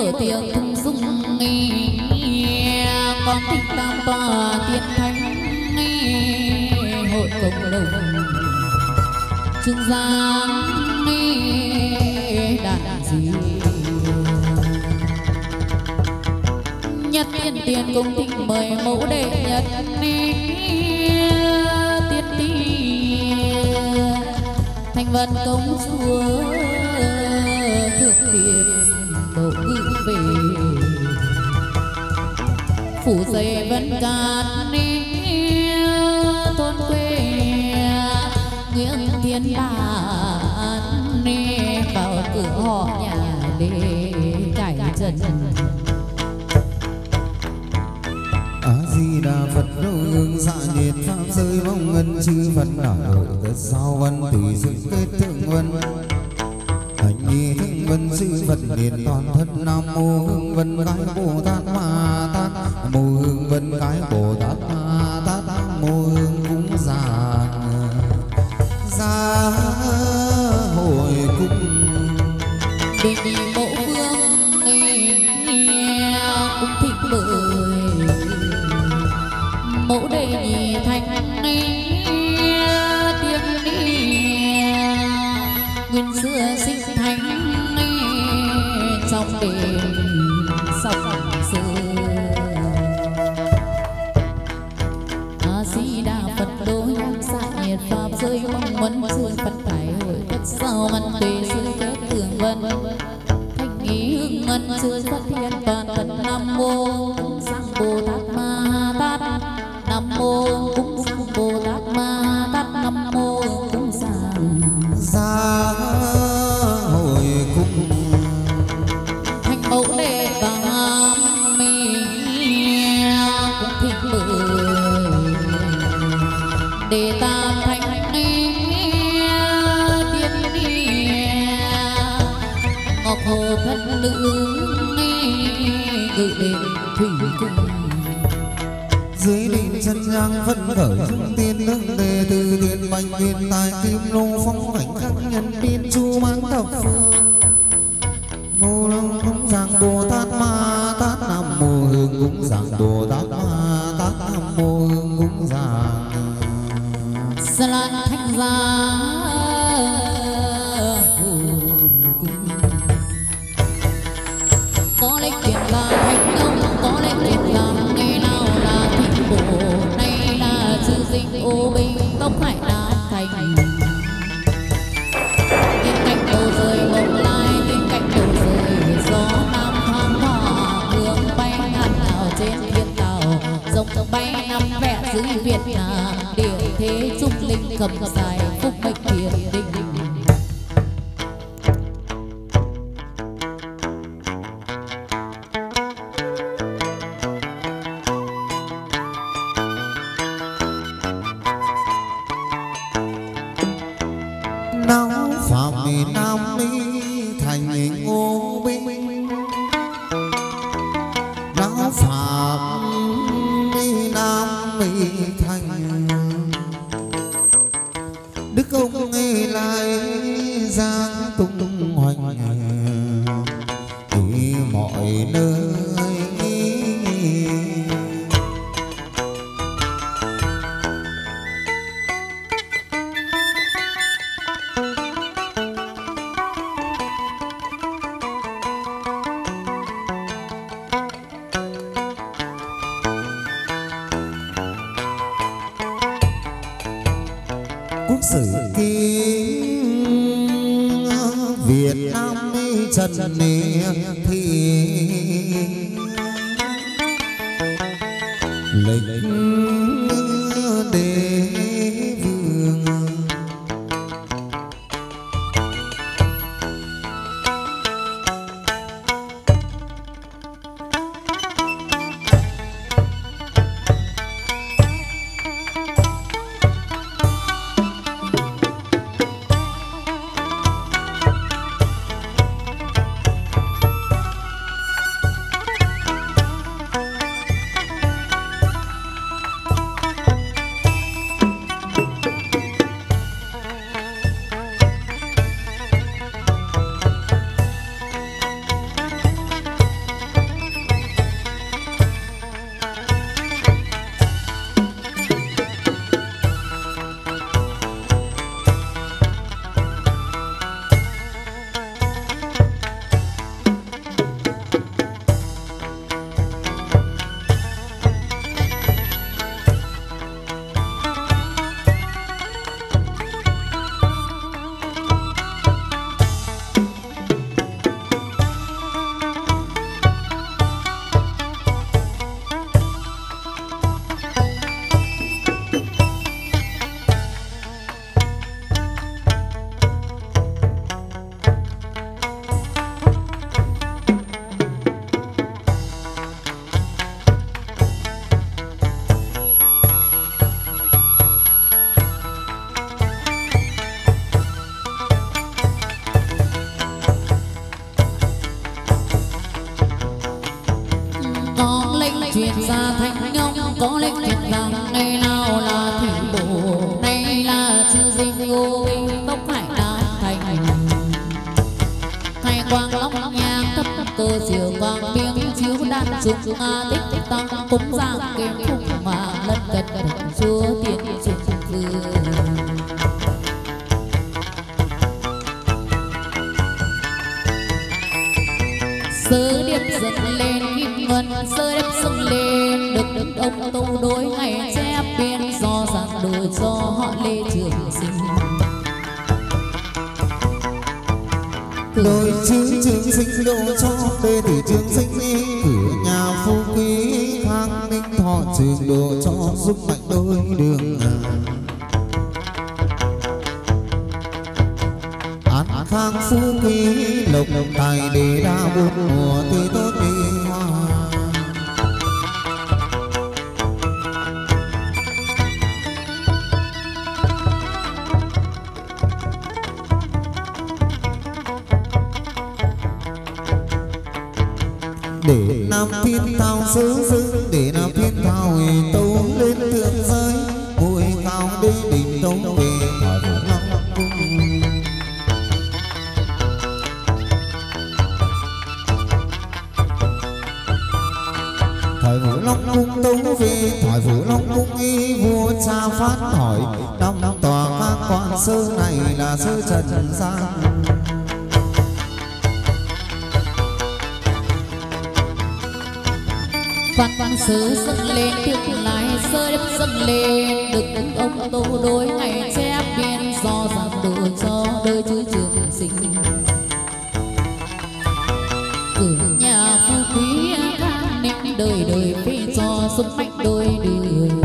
mở tiếng thung dung con thích tam tòa tiên thánh hội cộng đồng trương giang đàn gì nhất tiên tiền cung thịnh mời mẫu đệ nhất tiên tiên thành vân công chúa thượng tiền độ cự về phủ dây vân cát thôn quê nguyễn thiên bản vào cửa họ nhà để cải trần. A Di Đà Phật đâu hương dạ nhiệt pháp giới vong ngân chư Phật đảo đội tất sao văn tùy sự kết thượng vân hành nghi thượng vân sư Phật điện toàn thân nam mô hương vân cái Bồ Tát Ma Tát mô hương vân cái Bồ Tát Ma Tát mô hương cúng giàng gia hội cung đề nghị mẫu vương cũng thịnh bưởi mẫu đề nhị thanh tiên nguyên xưa sinh thánh trong đền sông xưa. A Di Đà Phật đôi nhang xạ nhiệt pháp giới mong vấn sư Phật đại hội tất sao văn tùy sư kết tường vân thanh ý hương ngân sư Phật thiên toàn thân nam mô sang Bồ Tát Ma Tát nam mô cúng sang Bồ Tát Ma Tát nam mô cúng sang gia hội cung thành mẫu đề tam mi cũng thịnh bưởi đề tam thanh ngọc hồ thân nữ gửi đến thủy cung dưới đỉnh chân nhang phân khởi dung tiên lương đề từ điện bạch điện tài kim lô phong cảnh khắc nhân biên chu mãn thập phương mô lăng cúng giảng Bồ Tát Ma Tát nam mô hương cúng giảng Bồ Tát Ma Tát nam mô hương cúng giảng sa lan thanh gia có lấy chuyện là thành công có lấy chuyện là ngày nào là thịnh bổ nay là chư dinh ô binh tốc hải nam thành tiên cảnh đầu rơi bồng lai tiên cảnh đầu rơi gió nam thoáng thọ hương bay ngàn nào trên thiên tàu rồng bay năm vẻ dưới Việt Nam địa thế trung linh cầm dài phúc mệnh thiền định náo phạm nam ni thành ngô binh náo phạm nam ni thành đức ông ấy lại giang tung hoành đi mọi nơi quốc sử ký Việt Nam trần thì lệnh đế vương chúng tích tăng cúng giang kèm phúc mà lân cật chúa tiền chúng sơ điệp dâng lên kim ngân sơ điệp dâng lên được ông tu đối ngày chép biên do giảng đồ cho họ Lê Trường Sinh đôi chữ trường sinh độ cho bê tử trường sinh cửa nhà phú quý khang ninh thọ trường độ cho giúp mạnh đôi đường an khang phú quý lộc tài để đa bốn mùa tươi tốt đi hoa để nam thiên thao sứ dưng để nam thiên thao tấu lên thượng giới ngôi cao đế đỉnh tấu về thỏa vũ long cung thoại vũ long cung tấu về thoại vũ long cung y vua cha phát hỏi năm tòa các quan sơ này là sơ trần gian văn sứ dâng lên tương lai sơ điệp dâng lên được ông tu đối ngày chép biên do giảng đồ cho đời chữ Trường Sinh cửa nhà phú quý khang ninh đời đời phê cho sung mạnh đôi đường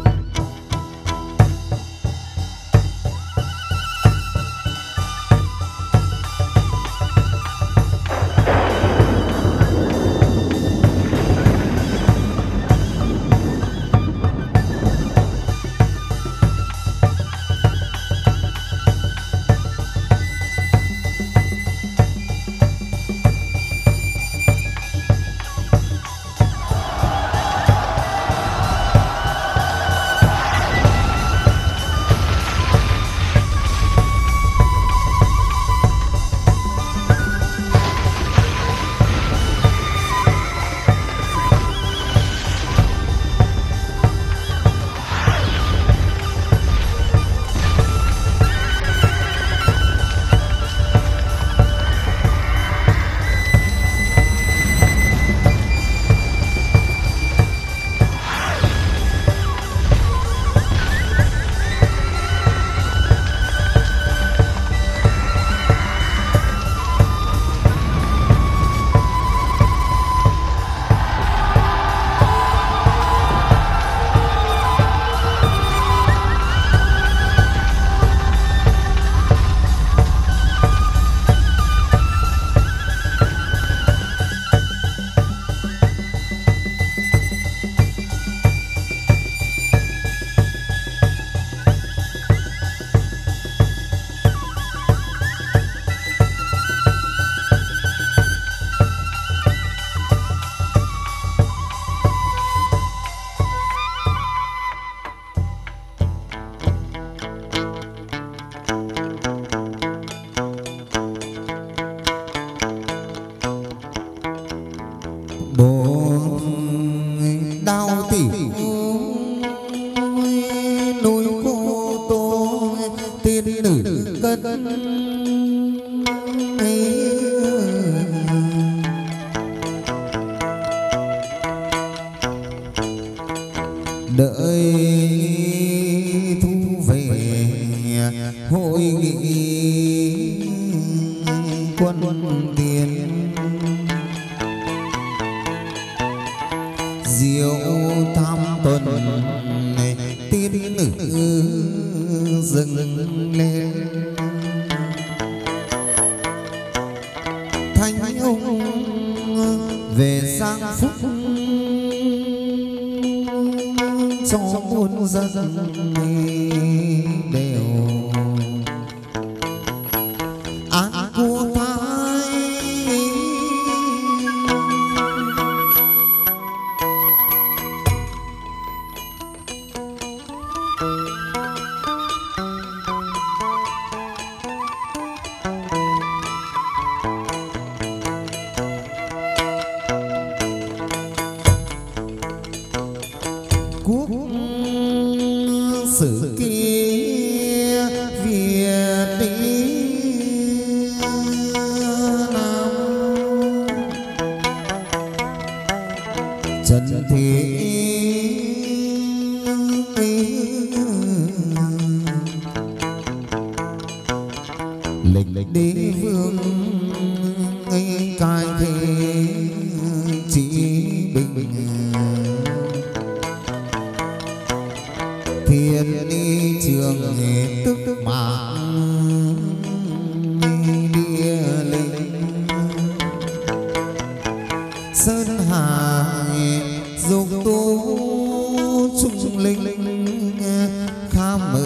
đợi thu về hội nghị quân tiền diệu tham tuần tiên nữ dâng lên thanh ông về sang phúc cho muôn dân đều an của thái kia Việt đi nào trần thế lịch đế vương cai thế chỉ bình thiên ni trường tức mạng địa linh sơn hà dục tu trung linh kham mở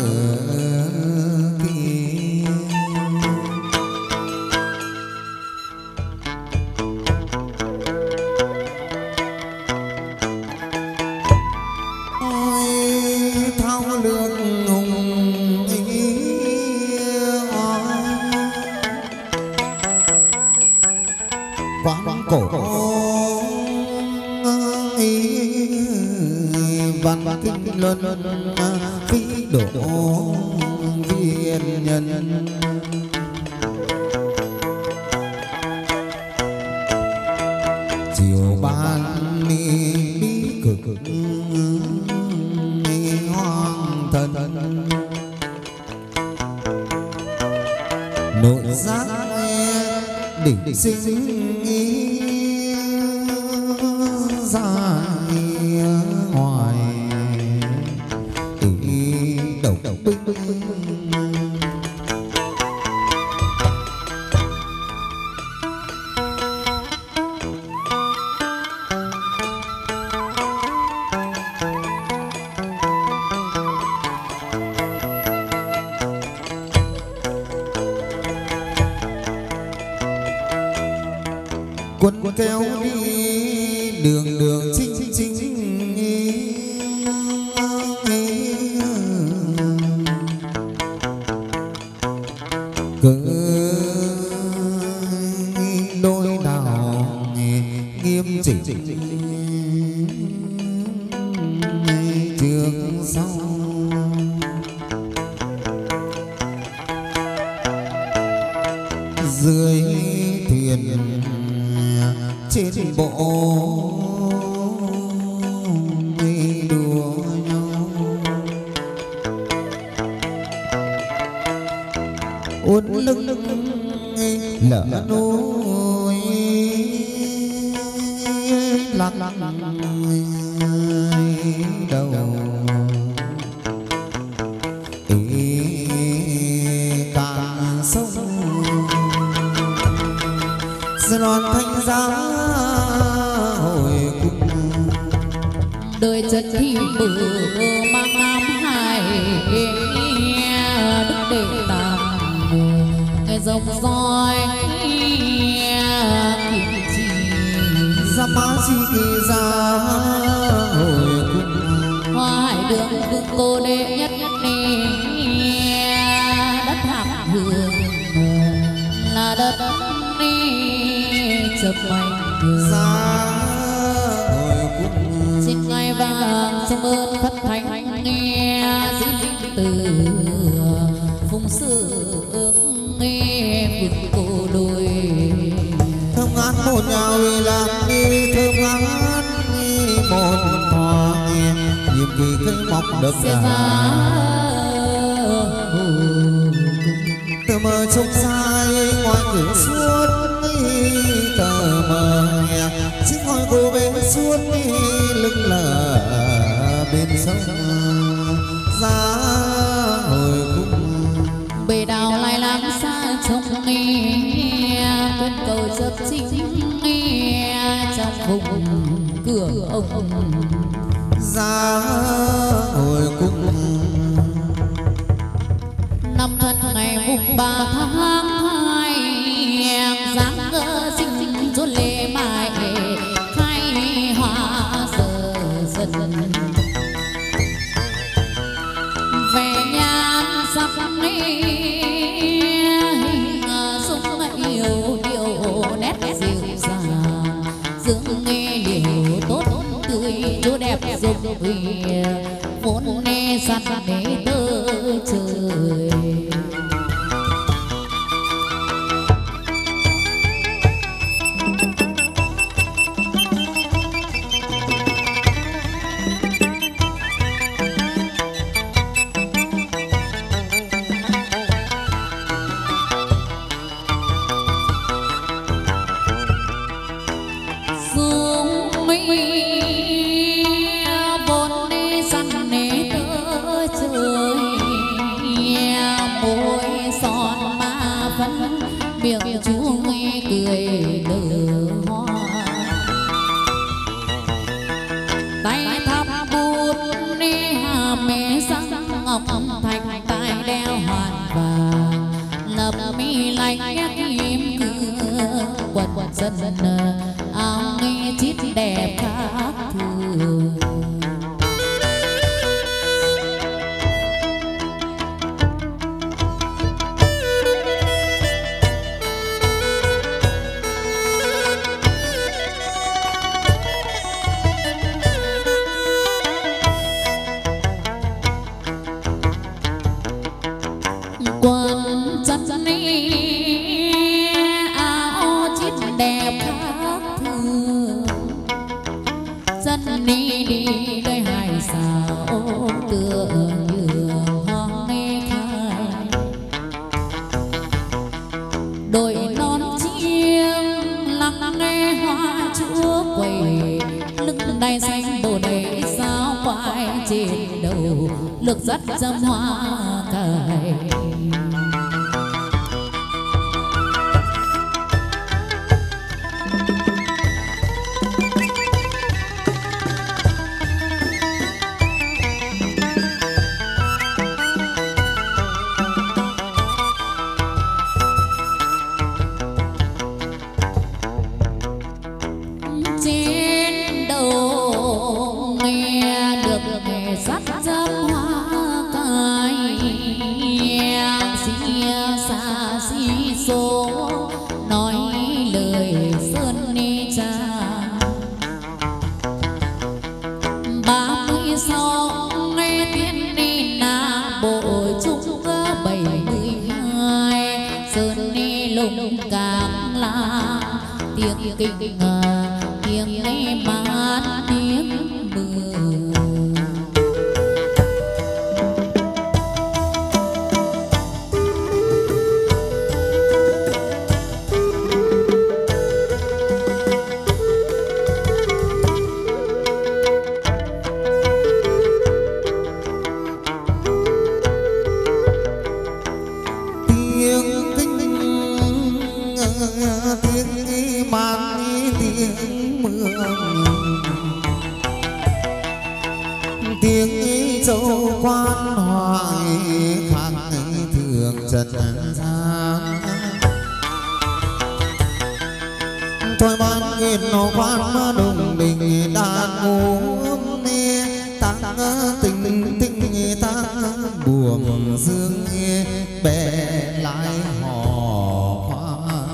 quán cổ văn kinh luân phí độ viên nhân chiều ban bí cực hoang thần nội giác đỉnh sinh ra ngoài đầu binh quân kéo đi đường đường chinh chinh cỡ đôi nào nghiêm chỉnh trường sau dưới thuyền trên bộ đùa nhau uốn lưng lỡ nôi lạc đầu càng sông non thanh giá hồi cung đời chân thì bự mang nam hải đức đệ tam ngày dòng roi kiếm chi ra má chi kỳ ra hồi cung hoài đường vương cô đệ nhất nê đất hạng hương là đất chợp mạnh ra hồi cung xin ngai vàng xin ơn phật thánh nghe di linh từ phùng sự nghe vượt cô đôi thơm ngát một nhào làm đi thơm ngát một thọ nhiệm kỳ cây mọc đậm đà từ mờ trông sai ngoài cửa suốt tờ mờ chiếc hỏi cô bên suốt lưng lờ bên sông ra hồi cung bể đào lại lắng xa trông nghe quân cầu chấp chính nghe trong vùng cửa ông ra hồi cung năm thân ngày mùng 3 tháng 2 dáng ngỡ xinh chốn lệ mãi khai hoa giờ dần về nhan sắc hình dung yêu điệu nét dịu dàng dưỡng nghe điều tốt tươi chỗ đẹp dục vốn nê sẵn nê tơ trời. Miệng chú nghe cười nở hoa, tay thắp bút nê hà mẹ răng ngọc thành tai đeo hoàn vàng, lập mi lạnh im cửa quần dân áo nghe chít đẹp khác thường. Quần chân ni áo chít đẹp khác thường, chân ni đi đây hải xảo tựa như hoa nghe khai, đội nón chiêng lắng nghe hoa chúa quầy, lưng đai xanh bồ đề sao quai trên đầu, lược dắt dâm hoa cài. Trên đầu nghe được nghe dắt dâm hoa cài, xia xa xi số nói lời sơn ni cha. 36 nghe tiên ni na bộ chung 72 sơn ni lùng càng la tiếng kinh tiếng nghe mát tiếng mưa. Tiếng mang tiếng mưa, tiếng châu quan hoài khác thường trần gian. Thôi ban nguyện nó quan đồng đình đàn ngủ nghe tăng tình tình tăng buồn dương nghe bè lại hò khoan.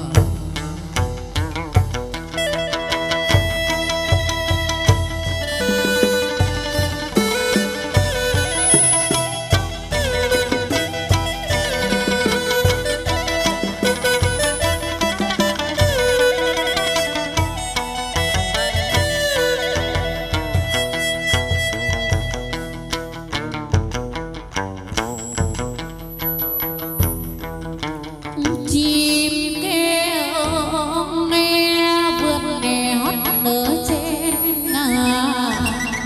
Chim kêu nghe vườn nghe hót nở trên ngàn,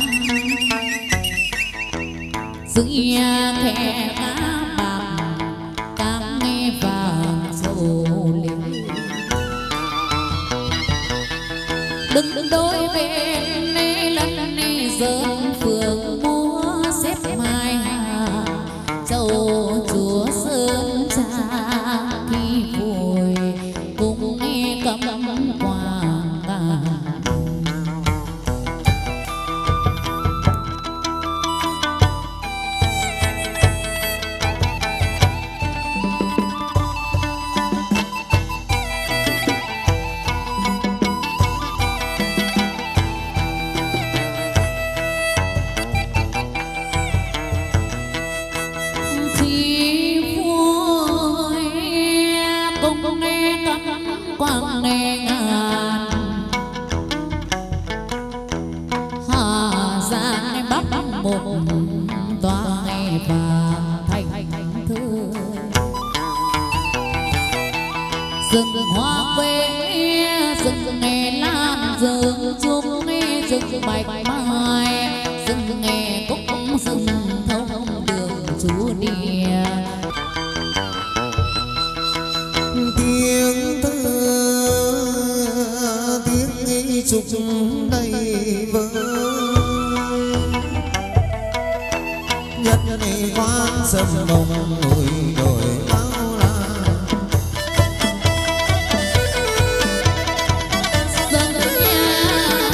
dưới khe cá bạc cam nghe vàng sầu linh, đứng đôi bên nê lân nê dơn phường múa xếp mai hà châu chúa sơn cha khi vui cùng nghe cấm quàng càn. cắm quang nề ngàn hà giang bắc một tòa ngày vàng thành thơ rừng hoa quê rừng nghe lan rừng chung nghe rừng bạch mai rừng nghe cúc rừng thông đường chú địa tiếng thơ tiếng nghi trục đầy vỡ nhất này quán sâm bông núi đồi bao la dân nhà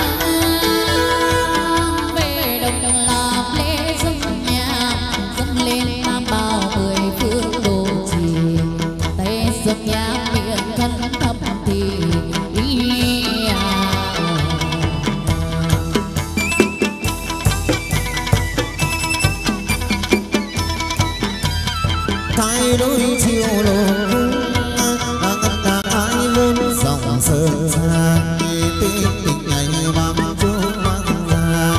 về đồng làm lễ dân nhà dâng lên tam bảo mười phương đồ trì tay dâng nhà miệng thân thầm thì thay đôi chiều lộng ngân đàn ai luôn dòng sơn xa tình tình ngày bằng chú mang ra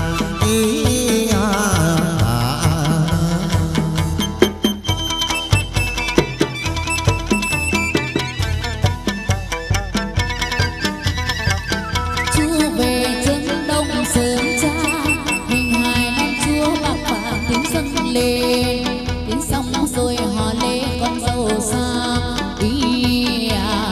chúa về chân đông sơn cha hình hài năm chúa bạc vàng tiếng dâng lên tiếng xong rồi họ lê con dâu sang ý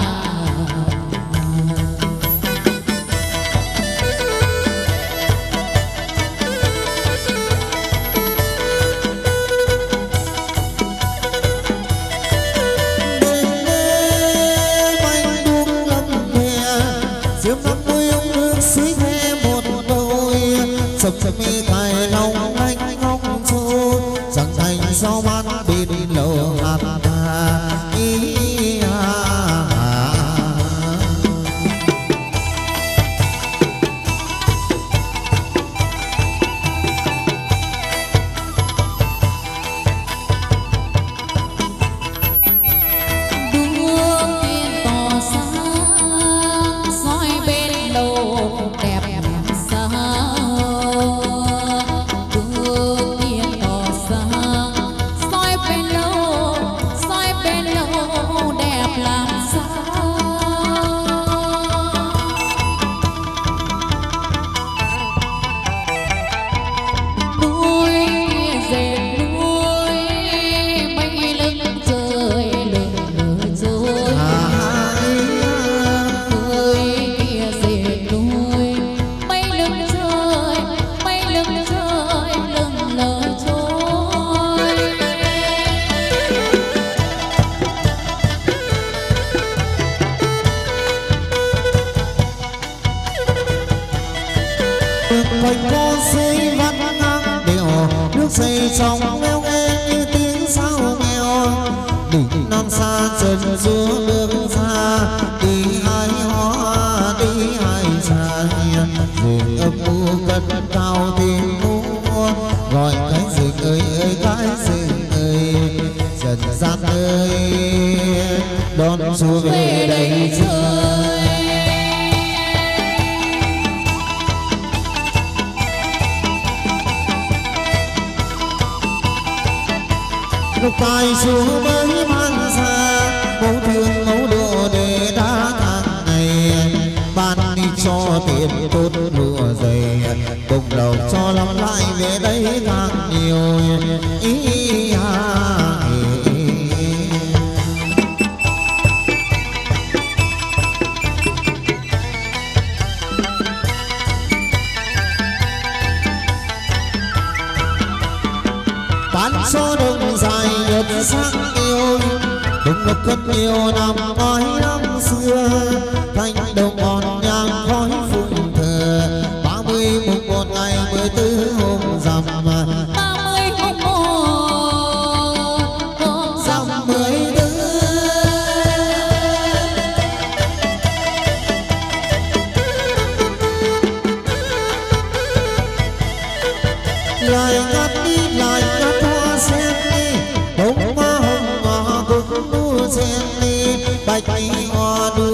bánh đuông lắm hè diễm năm mươi ông nước suối the một đôi sập sập mê tài lòng anh ngóng trôi chẳng thành sao ban bên lầu hạt hà đuông tiên tỏ sáng soi bên đầu đẹp sao đuông tiên tỏ sáng soi bên lâu đẹp làm sao núi dệt núi bay lưng trời lưng trôi núi kia dệt núi bay lưng trời lưng lờ trôi quanh co suối vắt ngang đều nước xây trong leo nghe như tiếng sao nghèo đỉnh non xa trần chúa nước xa đi hai hoa đi hai trà rừng âm u cất cao tiếng múa gọi cái rừng ơi ơi cái rừng ơi trần gian ơi đón chúa về đây chơi lúc tài chúa mới mang ra mẫu thương mẫu đồ để đã tháng ngày ban đi cho tiền tốt lụa dày bông đầu cho lắm lại về đây càng nhiều ý bán số đông dài nhật sáng yêu đông ngập cất nhiều năm nói năm xưa thanh đồng ngọn nhang khói phụng thờ 30 mùng 1 ngày 14 hôm rằm 30 hôm 1 hôm rằm 14 lại ngắt đi lại ngắt hoa sen đi bông hoa hồng ngọ cũng mua sen đi bạch hoa đua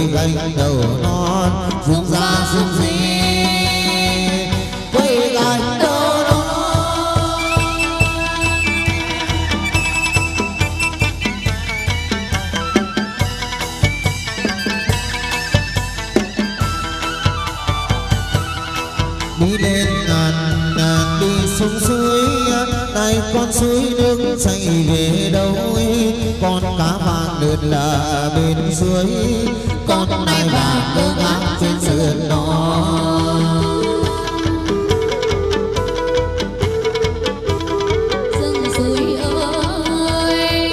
gánh đầu non rung ra rung rỉ quay gánh đầu non đi lên ngàn ngàn đi xuống suối này con suối nước chảy về đâu con cá vàng lượn là bên suối con nai vàng ngơ ngác trên sườn non sông suối ơi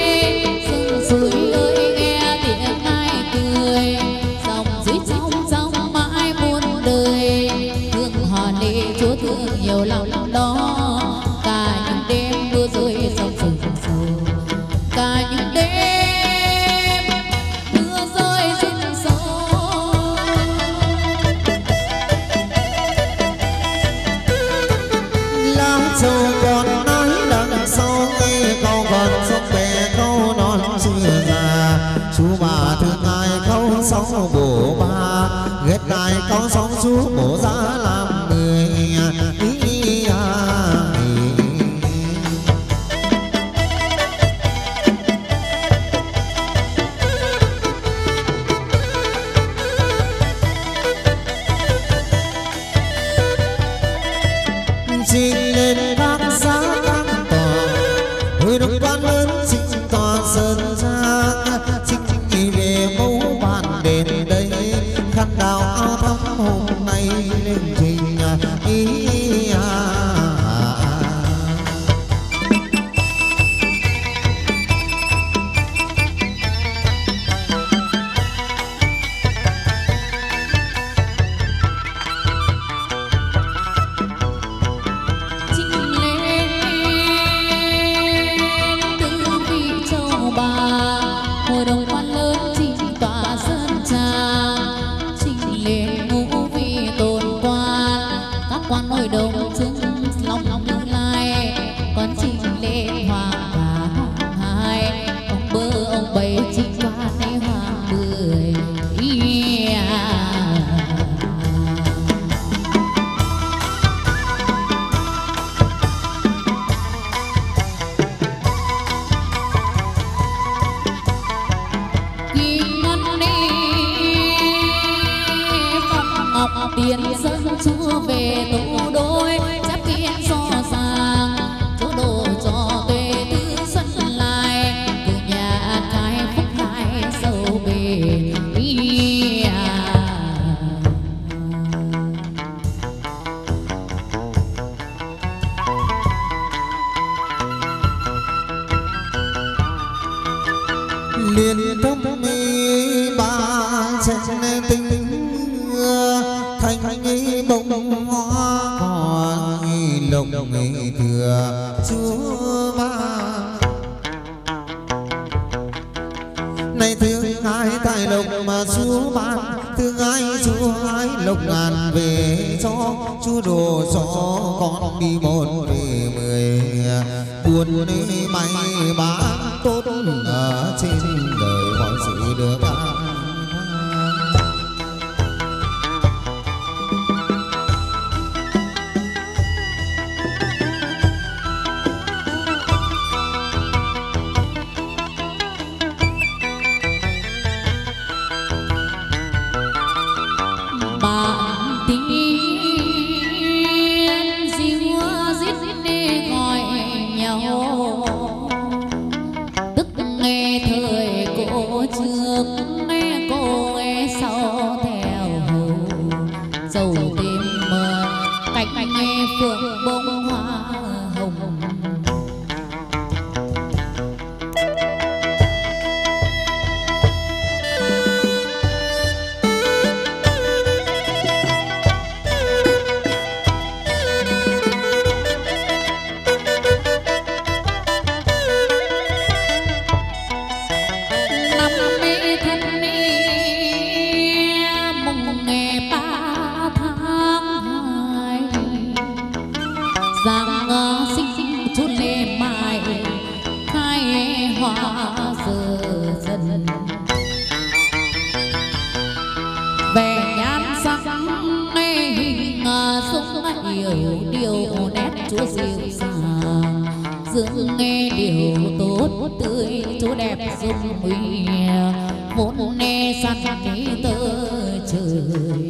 nghe tiếng ai cười dòng suối trong mãi muôn đời thương hòn đi chúa thương nhiều lòng đó cả những đêm mưa rơi trong rừng sâu cả những đêm mưa rơi rừng sâu lá châu còn nói đằng sau nghe câu còn sông bé câu non chưa già chú bà thương ai câu sáu bổ ba ghét ai câu sáu chú bổ ra làm người xin lên các xã các tòa hồi đồng quan lớn xin tòa sơn giang xin về mẫu bàn đền đây khăn đào áo thắm hôm nay lên trình ý quan hồi đồng chứng lòng tương lai con trình lên hoàng và hai ông bơ ông bấy trình qua đây hoàng mười tiền dân chúa về tổ đôi chắp kiến so sàng chỗ đồ cho tuệ tư xuân lại từ nhà cái phúc khai sâu bền liên tâm mi ba chân tình thành bông hoa còn lồng thừa chúa ba này thương ai tài lộc mà chúa ban thương ai chúa ai lộc ngàn về cho chúa đồ cho con đi một về mười buồn đi may bán tốt ở trên đời mọi sự được ăn nghe cô nghe sau theo hầu dầu tìm mờ cạnh nghe phượng bông hoa hồng điều nét chúa dịu dàng dưỡng nghe điều tốt tươi chúa đẹp dung uy vốn nghe săn nghĩ tơ trời.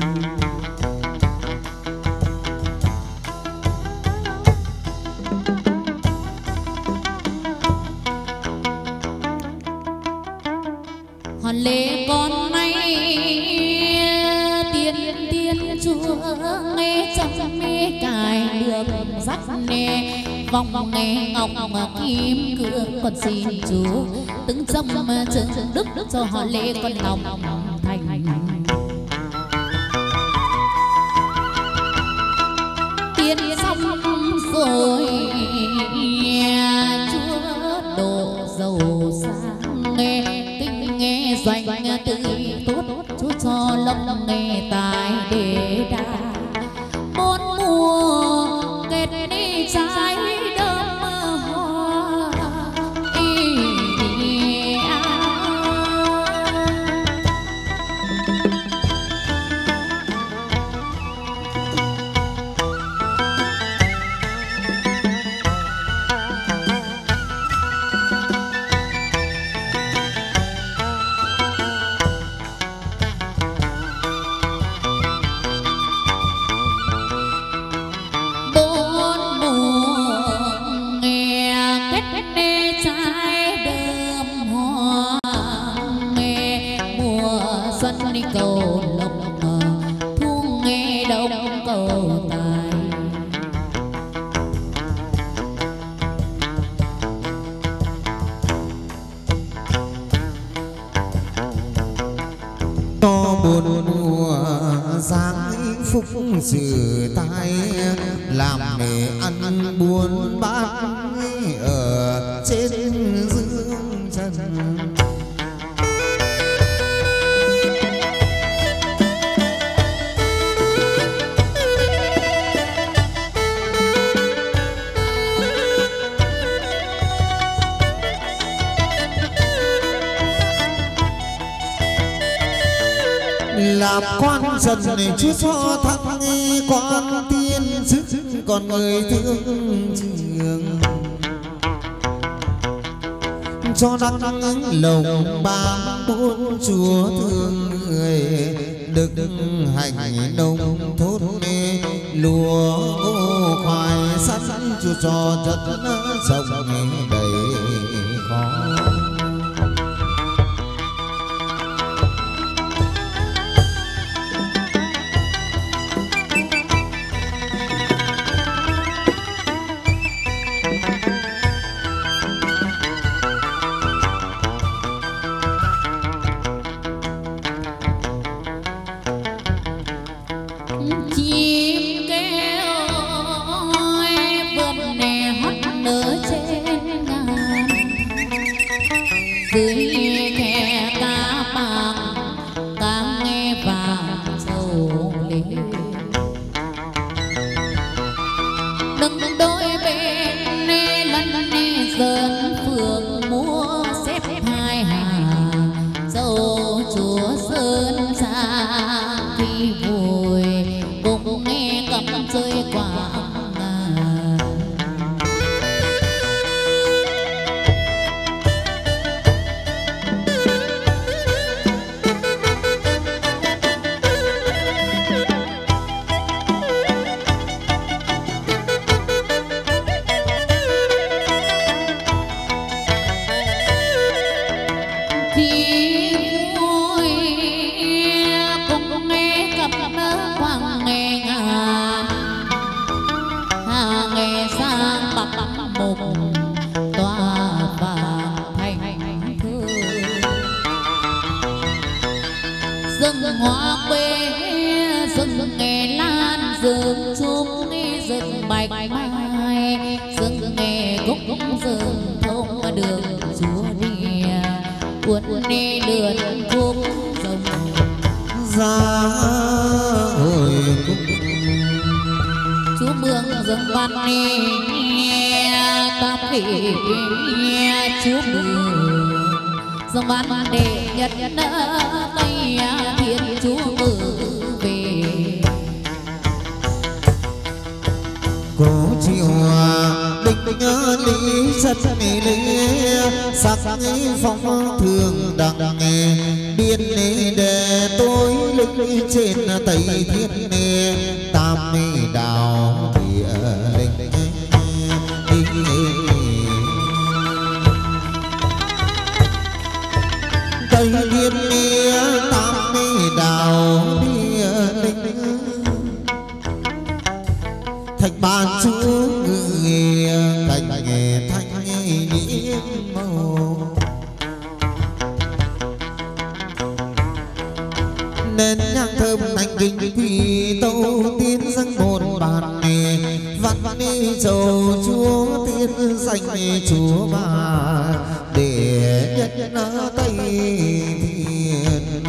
Hòn lê con nay tiên chúa nghe trong mê cài được dắt nè vòng nghe ngọc kim cương còn xin chúa từng trong chân đức cho họ lê con lòng thành tiên xong rồi chúa đổ dầu sang nghe kinh nghe doanh tươi tốt chúa cho lòng nghe tài để đa bốn mùa kết đi trái đơm hoa cầu lộc thu nghe đông cầu tài cho buồn mùa giáng phúc sự tai làm nghề ăn buôn bán ở trên dương trần. Làm quan trần này chúa cho thăng quan tiên sức còn người thương trường cho đăng lồng ban bốn chúa thương người được hành nông thốt lúa ngô khoai sắt chúa cho chất rộng đầy khó. chất lý sắc phong thường đặng biên để tôi lực trên tây thiên tam đạo địa linh tây thiên tam đạo địa linh thạch ban chúa người cảnh thanh niệm màu nên nhang thơm thanh kinh quỳ tâu tiên dâng một bàn văn châu chúa tiên danh chúa bà để nhất tây thiên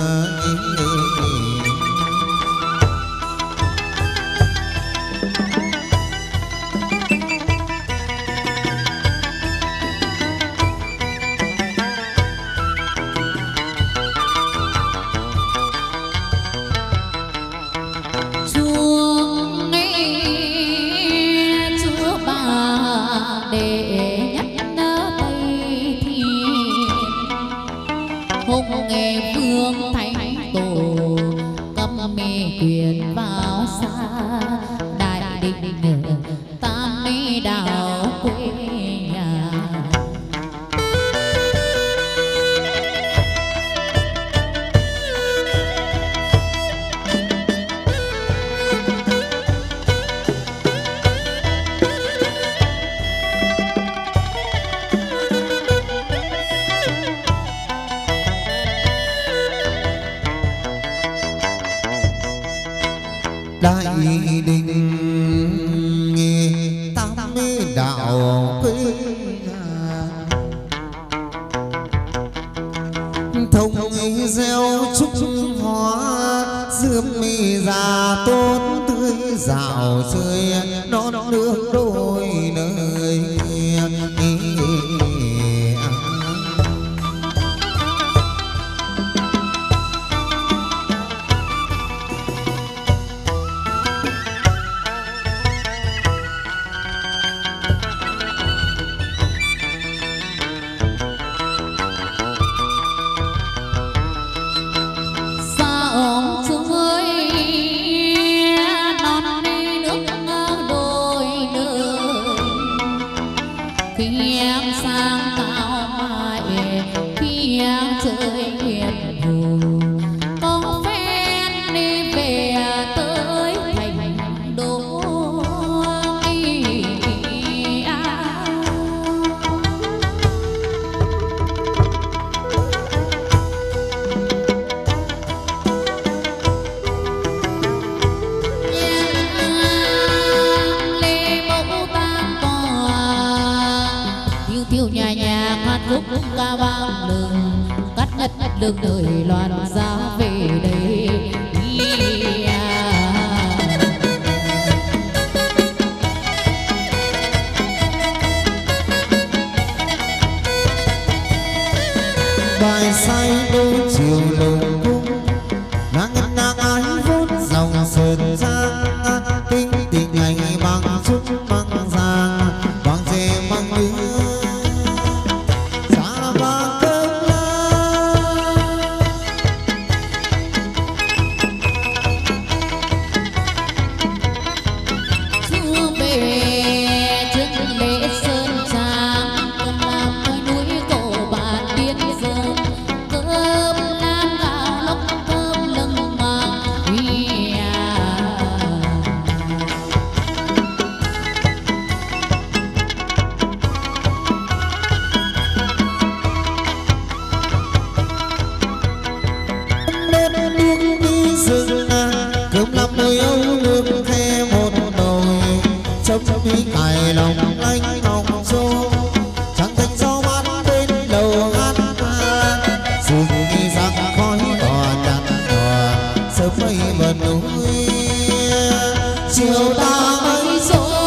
nghe phương thánh tổ cầm quyền vào xa đại định tam đạo quê nhà đại định tam đạo quê nhà thông gieo trúc hoa dươm già tốt tươi dạo chơi non nước đôi nơi ca vang lừng cắt nhất đường đời loạn giá về đây bài say đôi chiều lồng cung nắng nắng ái vốn dòng sơn giang tinh tình ngày bằng trúc bằng giang bằng dê bằng lưới cài lòng anh ngọc xô chẳng thành gió mát bên lầu hát dường như rằng khói tỏa nhạt nhòa sớm mây bờ núi chiều ta ấy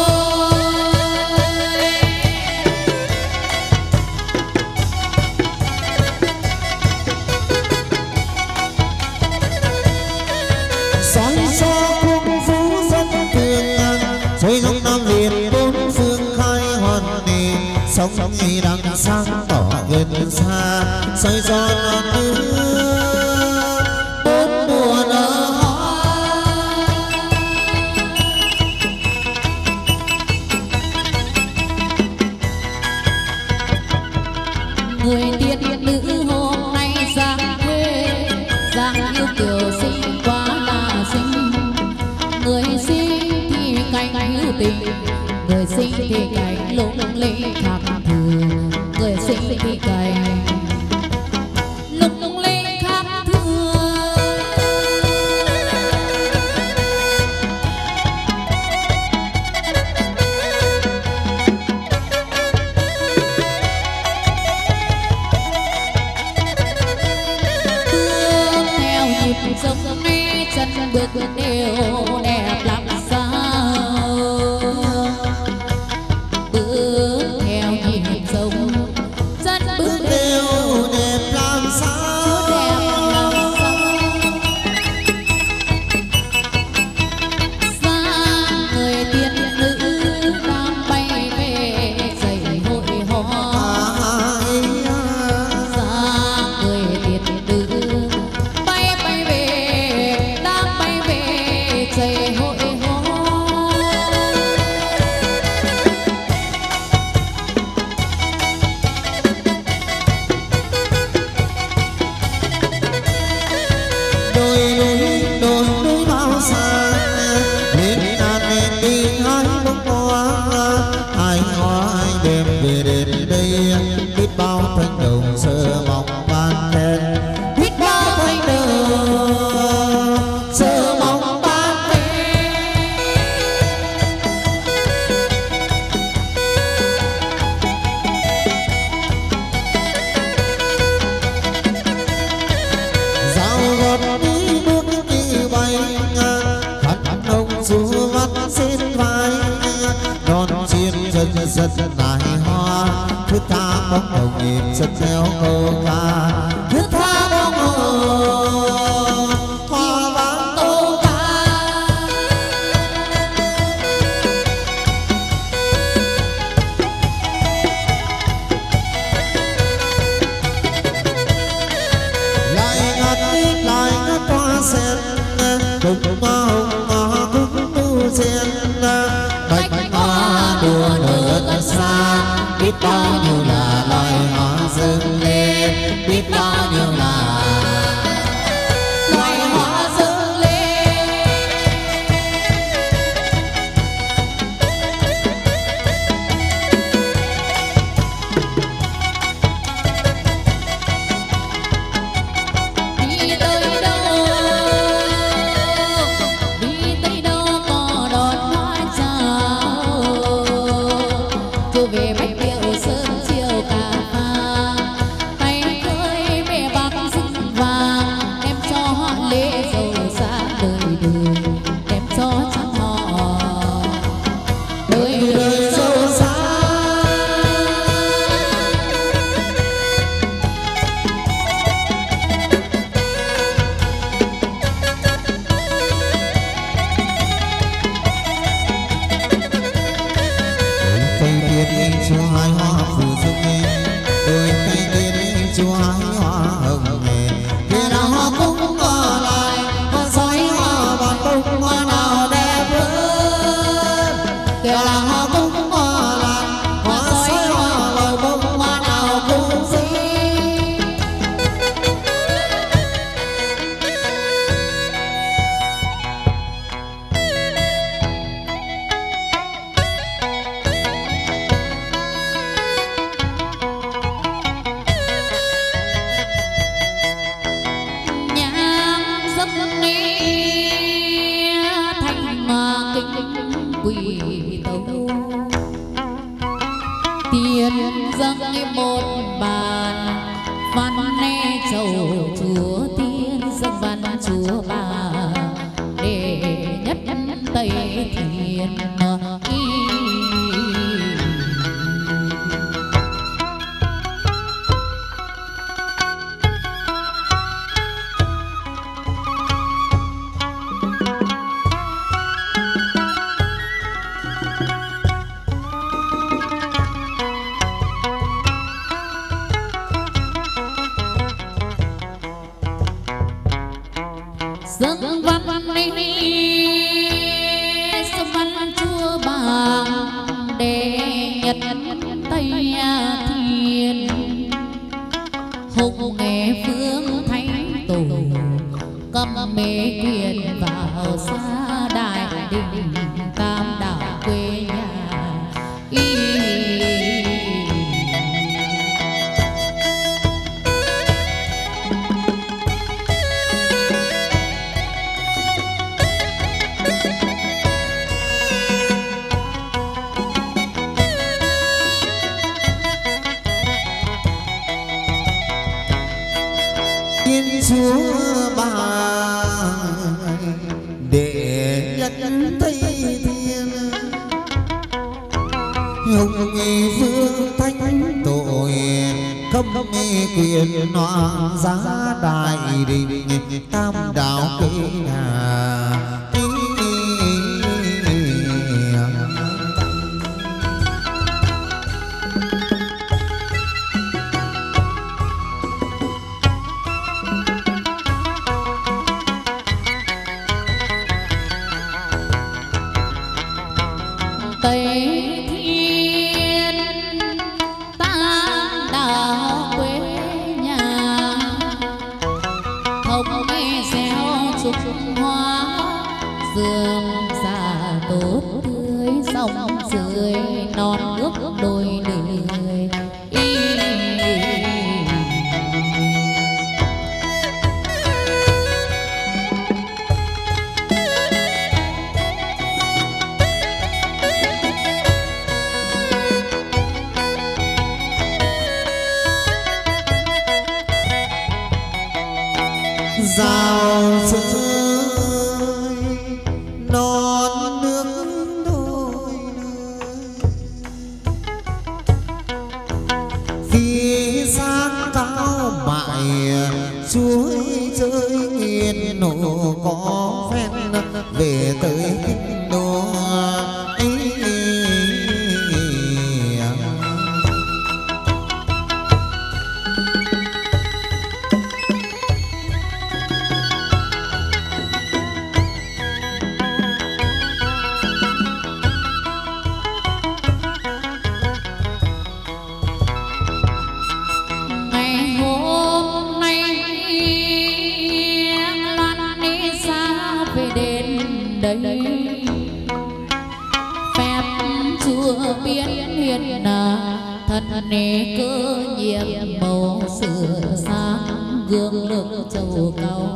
rồi soi gió cung phú dân tường rồi dòng nam liền bốn phương khai hoàn nề sóng ngày đang sáng tỏ gần xa soi gió non nước bốn mùa nở hoa. Người tiên nữ hôm nay giang quê giang yêu kiều xinh quá là xinh. Người sinh thì cánh hữu tình, người sinh thì cánh lung linh khác thường. Người sinh thì cánh lung linh khác thường. Bước theo nhịp sống nghe chân bước đều đẹp lắm sao. Bước theo nhịp sống chân bước đều đẹp làm sao. đẹp làm sao. Xa người tiên nữ đang bay về dậy hội hò. Xa người tiên nữ bay về đang bay về dậy hội hò. Đôi núi bao xa lên ngàn lên đi hai bông hoa. Hai hoa hai đêm về đến đây biết bao thanh đồng sơ mộng ban đêm. Biết bao thanh đồng sơ mộng ban đêm. Dạo gót đi bước đi bay khăn đông du mắt trên vai. Non chim chân rất nải hoa thức tha bóng hồng nhịp rất theo câu ca. Thức tha bóng hồng hoa vang câu ca. Lại ngắt hoa sen cùng hồng hoa cũng tu sen. Bạch hoa đua nở thật xa biết bao nhiêu là loài hoa dâng lên. Biết bao nhiêu là Loài hoa dâng lên. Đi tới đâu có đón hoa chào. Chiều về bách điệu sớm chiều cà phê. Tay cưới mẹ bằng rừng vàng em cho họ lễ giàu xa đời đời. Em cho chắc họ đời đời giàu xa. cây tiên cho hai hoa phù dung em. Đôi cây tiên cho hai hoa hồng em. Kia nào hoa cũng có lại hoa sói hoa bàn bông hoa nào đẹp hơn. Kia là hoa cũng có lại hoa sói hoa lầu bông hoa nào cũng xinh. Nhang dấp nghe thanh mà kính quỳ tấu. Tiền dâng một bàn văn nê chầu chúa. Tiên dâng văn chúa bà để nhất tây thiên y. dâng văn đi sông văn chúa bàng để nhật tây thiên hùng nghệ phương thánh tổ cầm mê quyền vào xa đại đình tam đảo quê nhà chúa bà để nhận thấy thiên hùng vương thánh tội cấp quyền noan giá đại đình tam đảo quê nhà Tây Thiên tam đảo quê nhà hồng nghe gieo trúc hoa dương già tốt tươi sông dưới non nước đôi đời rào rơi non nước đôi khi sáng cao mại chuối chơi nghiền nổ có phen về tới kinh đô phép chúa biến hiện thân nề cơ nhiệm màu sửa sáng gương lực châu cao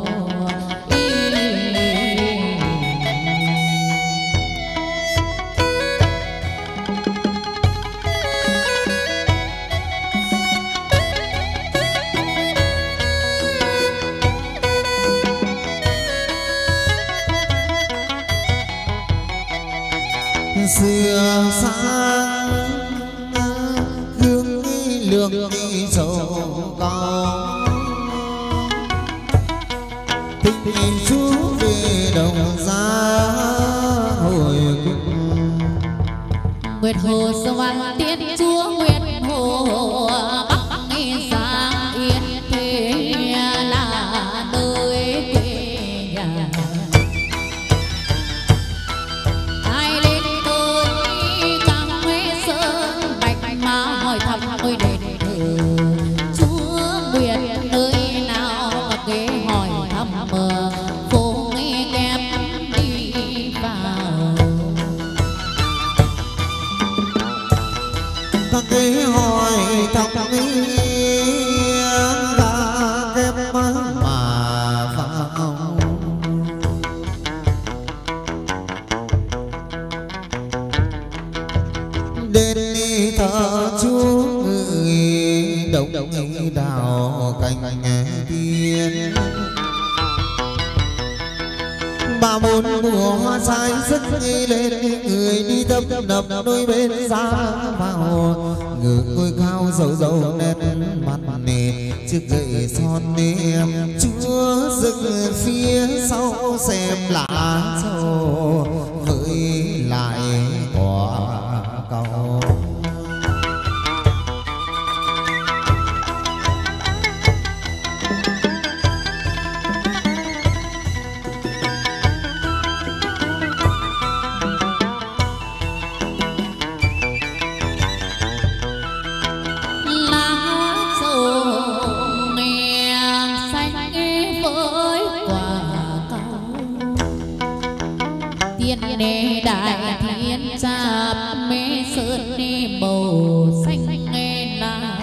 xưa sáng hương lượng sầu cao tình chú về đồng giá hồi cung nguyệt hồ sông an tiết chúa nguyệt hồ bắc nghi sáng yên thế là nơi quê nhà ôi đền thờ chúa nguyệt nơi nào mà ghé hỏi thăm mờ phố nghe kém đi vào các ghé hỏi thăm đã kém mà vào đến thờ chúa đồng đào cành tiên ba bốn mùa hoa sai rất lên người đi tấp nập đôi bên ra vào ngược ngôi cao dầu dầu nét mặt nề chiếc gậy son em chúa dựng phía sau xem lá sầu với lại quả cầu nê đại thiên chạp mê sơn nê màu xanh nghe na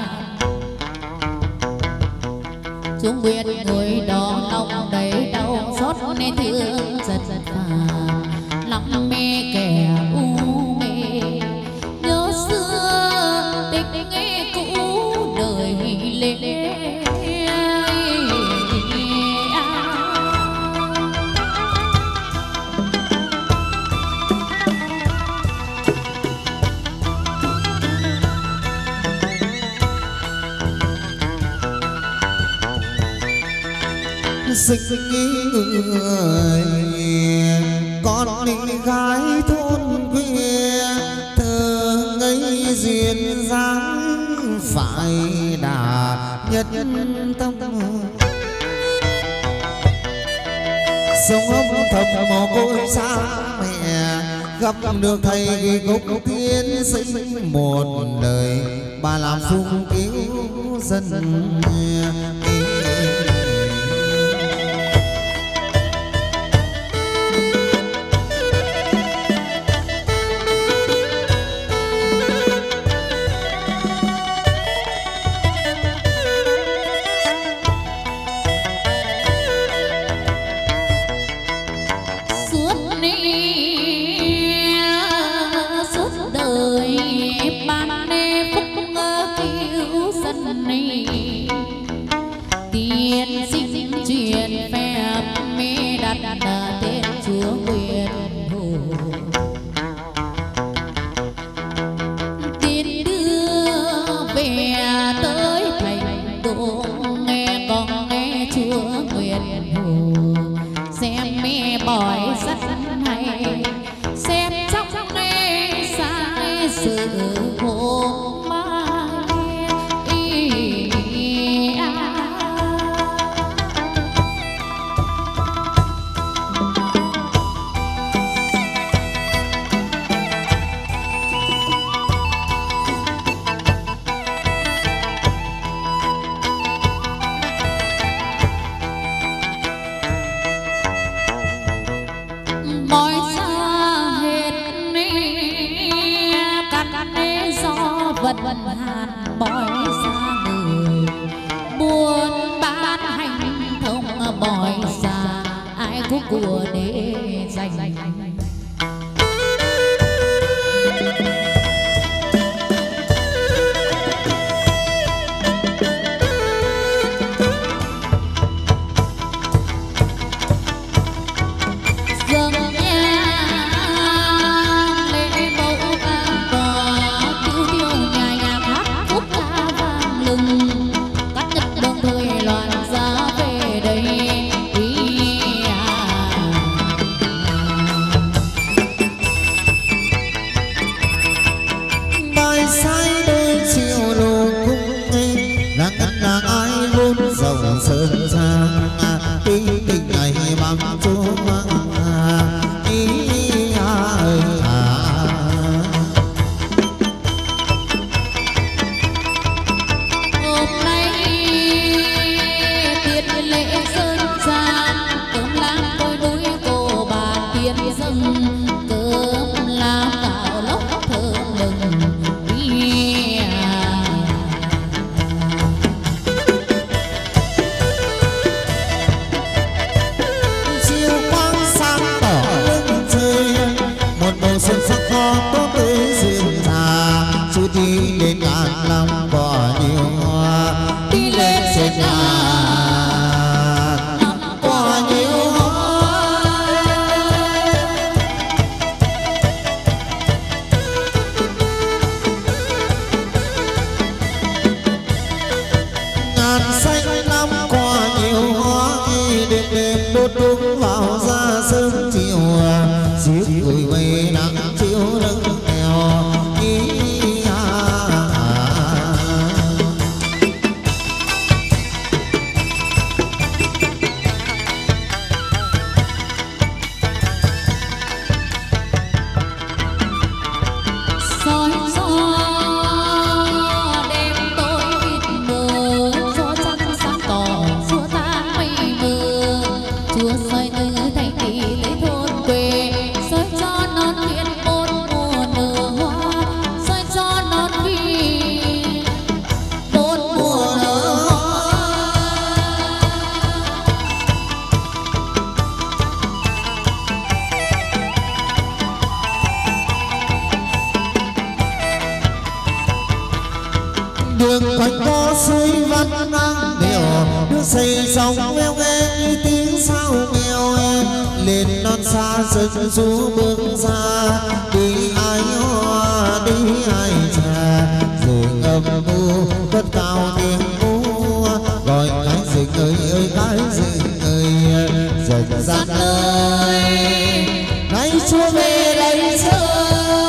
chúng biết người đó lòng đầy đau xót nên thương giật phàm lòng mê kẻ u mê nhớ xưa tình nghe cũ đời lệ sinh người con đi gái thôn quê thơ ngây duyên dáng phải đà nhất tâm sống âm thầm mồ côi xa mẹ gặp được thầy gốc tiên sinh một đời bà làm phung cứu dân tiên sinh truyền phép mê đặt tên chúa quyền hồ tiên đưa về tới thành đô nghe con nghe chúa quyền hồ xem mê bói rất hay xem trong nghe sai sự hồn vận hàn bói xa người buôn bán hành thông bói xa ai có của để dành sơn sang tình ngày bằng chúa hôm nay tiết lễ sơn sang cơm lam tôi núi cô bà tiên dâng cơm lam gạo lóc thơm lừng xuân sắc có tốt tới duyên già chú đi đến ngàn lòng bỏ nhiều hoa đi lên trên ngàn bỏ nhiều hoa ngàn xanh năm quả nhiều hoa đêm đêm đốt đuốc vào ra sớm chiều chiếc gửi mây nắng chiếu nắng nghèo soi gió đêm tối mịt mờ gió trăng sáng tỏ xua tan mây mờ chúa soi từ thành thị tới thôn quê soi cho trường quanh có suối vắt ngang đều nước xây sóng veo nghe như tiếng sao nghèo lên non xa dân du bước ra đi ai hoa đi ai trà rồi ngâm u cất cao tiếng u gọi cái rừng ơi cái rừng ơi dần dần ơi ngày chúa về đây chơi.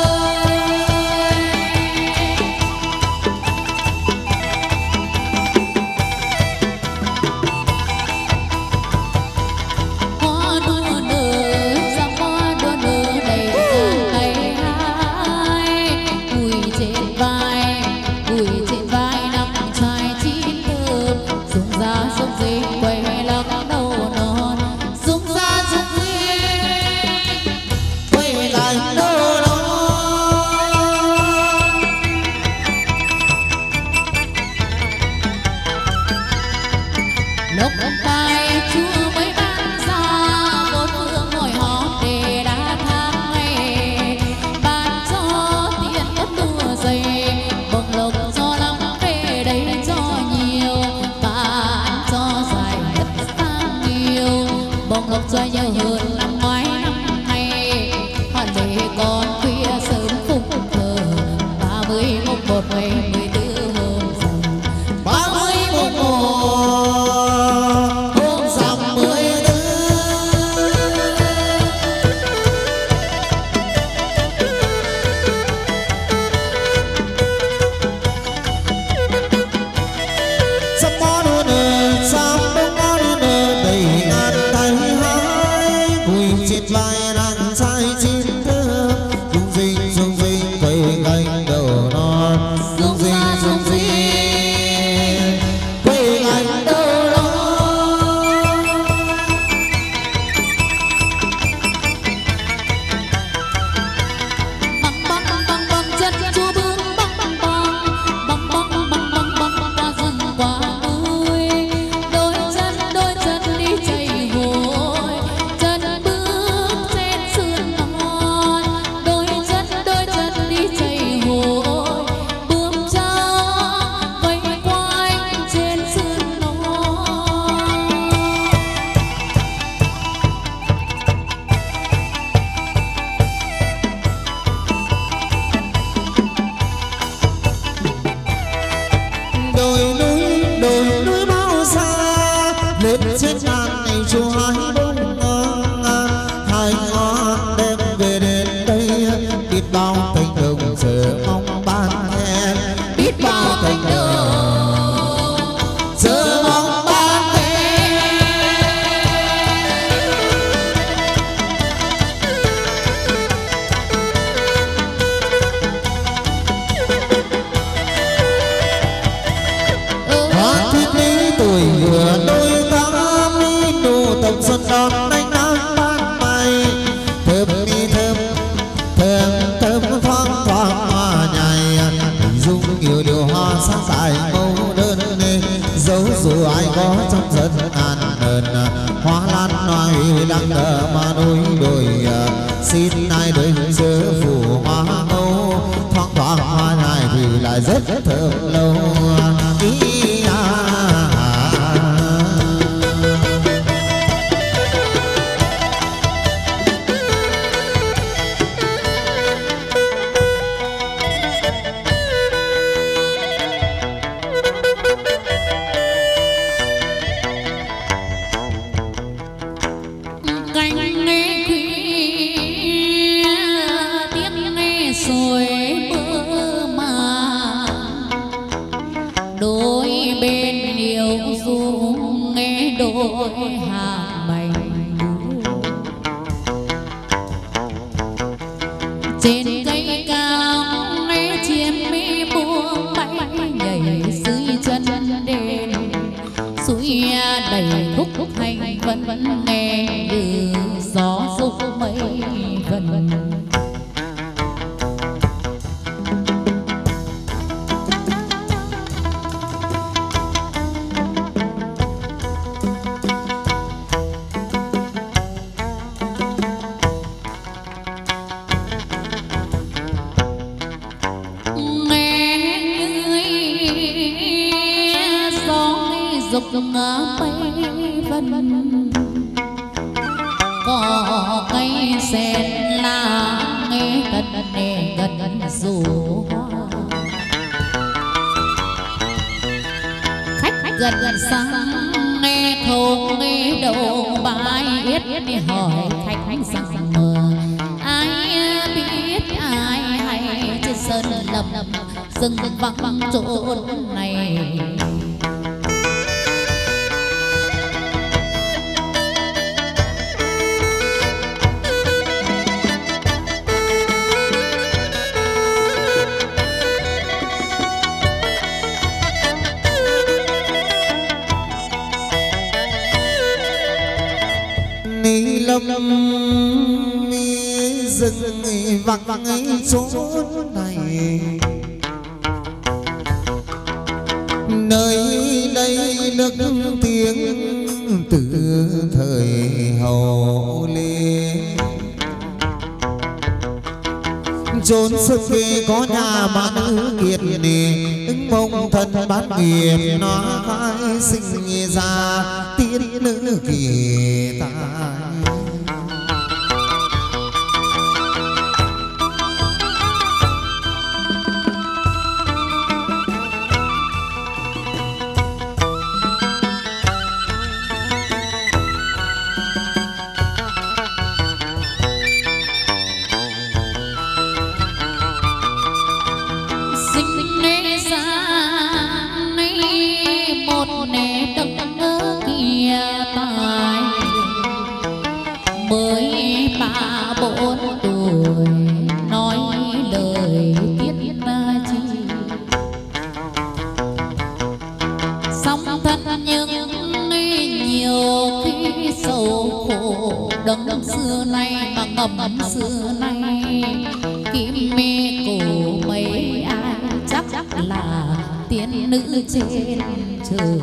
cho nhau hơn năm ngoái năm nay hoàn để con khuya sớm phúc thờ 31 một ngày 14 hôm rằm 31 hôm rằm 14. Sắp mó đưa nè sắp mó đưa nè đầy ngàn tay hái vui chết vai đang sai chín thơ dung dinh quay cánh đầu non dung dinh quay cánh đầu non băng chân chúa bước băng qua rừng qua núi đôi chân đi chạy vội chân bước trên sườn non đôi chân đi chạy vội bước trắng vây quanh trên sườn non. đồi núi bao xa lên trên ngàn ngày chùa hai bông hai ngõ đem về đến đây biết bao thành đồng chờ mong ban khen biết bao thành đồng chờ mong ban khen. Hoa thiết lý tuổi vừa đôi tháng mi nụ tầm xuân đón đánh nắng ban mai thơm mi thơm thoáng hoa nhài hình dung nhiều điều hoa sáng tại mẫu đơn dấu dù ai có trong dân an nền hoa lan hoa huy đang nở mà đôi đôi xin ai đến giữa phủ hoa ngâu thoáng hoa nhài thì lại rất thơm lâu ý cánh nghe khuya tiếng nghe sồi mơ màng đôi bên yêu dung nghe đôi hạt mày trên cây cao nghe chim mi buông bay nhảy dưới chân đền suối đầy khúc hành vân nghe như gió rung mây vần. Nghe sen lá nghe tận nề gần dù hoa khách gần sang nghe không nghe đầu bài yết đi hỏi khách rằng mờ ai biết ai hay trên sơn lầm rừng vắng chỗ này lâm rừng vắng chốn này nơi đây nước tiếng từ thời hậu lê chốn xuân về có nhà bán nữ kiệt ứng mong thân bán nghiệp nó khai sinh ra tiên nữ kỳ tài đấng xưa nay mà ngầm xưa nay kim mê cổ mấy ai chắc là tiên nữ trên trời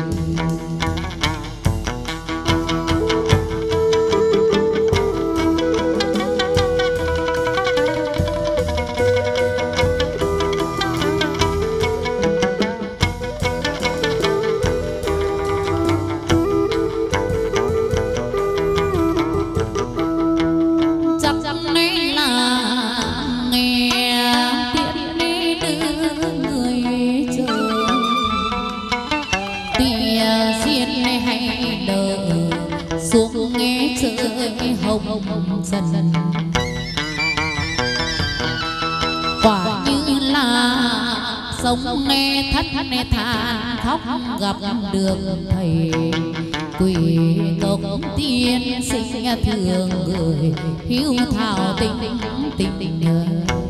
dần quả như là sống nghe thất nghe than khóc gặp được thầy quỷ tộc tiên sinh thường người hiếu thảo tình nhớ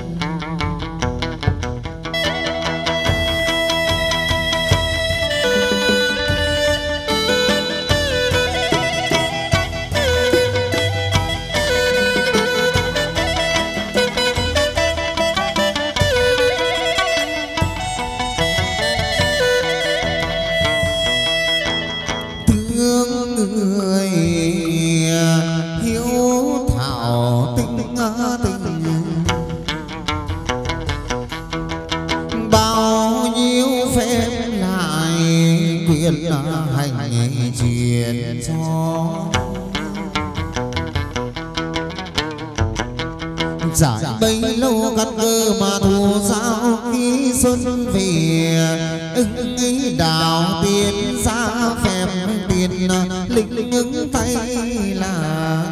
giải bấy lâu căn cơ mà thù sao khi xuân về ưng ý đào tiền ra phèm tiền lịch ứng tay là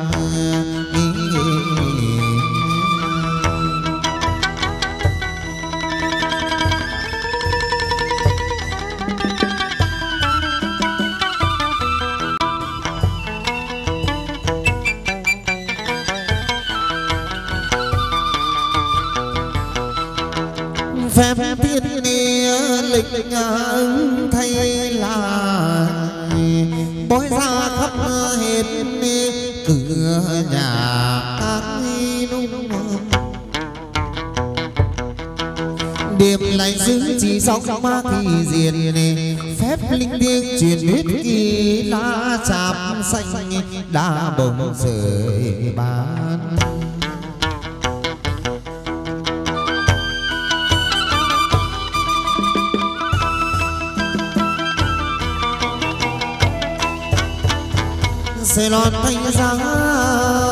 phép tiên lịch thay là bói ra khắp hết cửa nhà các nung điềm lành giữ chỉ sóng ma kỳ diệt phép linh thiêng truyền huyết kỳ lá chạm xanh đã bồng rời bán sẽ lọt thành ra